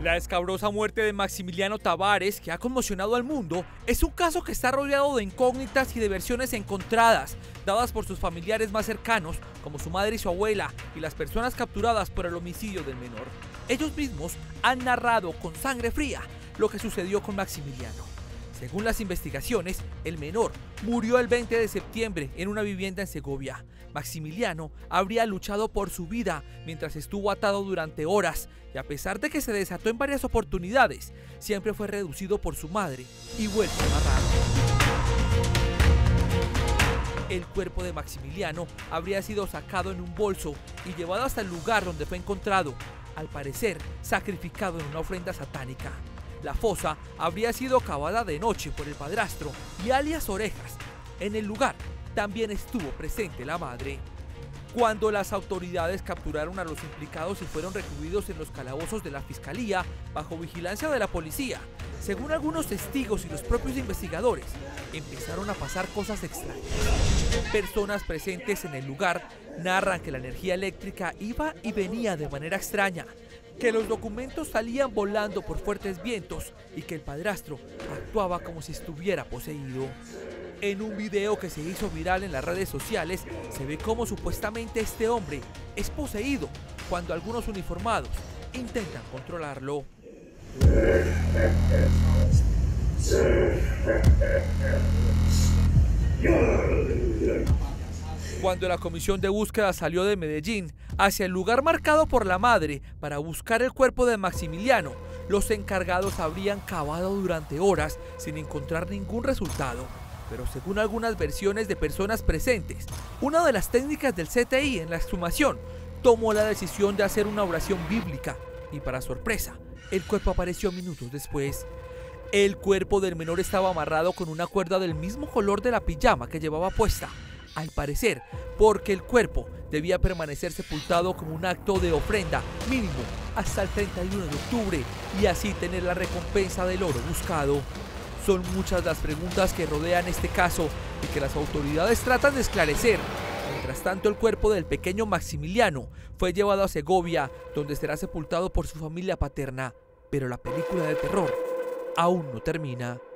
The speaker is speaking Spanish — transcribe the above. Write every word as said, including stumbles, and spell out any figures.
La escabrosa muerte de Maximiliano Tavares, que ha conmocionado al mundo, es un caso que está rodeado de incógnitas y de versiones encontradas, dadas por sus familiares más cercanos, como su madre y su abuela, y las personas capturadas por el homicidio del menor. Ellos mismos han narrado con sangre fría lo que sucedió con Maximiliano. Según las investigaciones, el menor murió el veinte de septiembre en una vivienda en Segovia. Maximiliano habría luchado por su vida mientras estuvo atado durante horas y a pesar de que se desató en varias oportunidades, siempre fue reducido por su madre y vuelto a amarrado. El cuerpo de Maximiliano habría sido sacado en un bolso y llevado hasta el lugar donde fue encontrado, al parecer sacrificado en una ofrenda satánica. La fosa habría sido cavada de noche por el padrastro y alias Orejas. En el lugar también estuvo presente la madre. Cuando las autoridades capturaron a los implicados y fueron recluidos en los calabozos de la fiscalía bajo vigilancia de la policía, según algunos testigos y los propios investigadores, empezaron a pasar cosas extrañas. Personas presentes en el lugar narran que la energía eléctrica iba y venía de manera extraña, que los documentos salían volando por fuertes vientos y que el padrastro actuaba como si estuviera poseído. En un video que se hizo viral en las redes sociales se ve cómo supuestamente este hombre es poseído cuando algunos uniformados intentan controlarlo. Cuando la comisión de búsqueda salió de Medellín hacia el lugar marcado por la madre para buscar el cuerpo de Maximiliano, los encargados habrían cavado durante horas sin encontrar ningún resultado. Pero según algunas versiones de personas presentes, una de las técnicas del C T I en la exhumación tomó la decisión de hacer una oración bíblica y para sorpresa, el cuerpo apareció minutos después. El cuerpo del menor estaba amarrado con una cuerda del mismo color de la pijama que llevaba puesta, al parecer porque el cuerpo debía permanecer sepultado como un acto de ofrenda mínimo hasta el treinta y uno de octubre y así tener la recompensa del oro buscado. Son muchas las preguntas que rodean este caso y que las autoridades tratan de esclarecer. Mientras tanto, el cuerpo del pequeño Maximiliano fue llevado a Segovia, donde será sepultado por su familia paterna. Pero la película de terror aún no termina.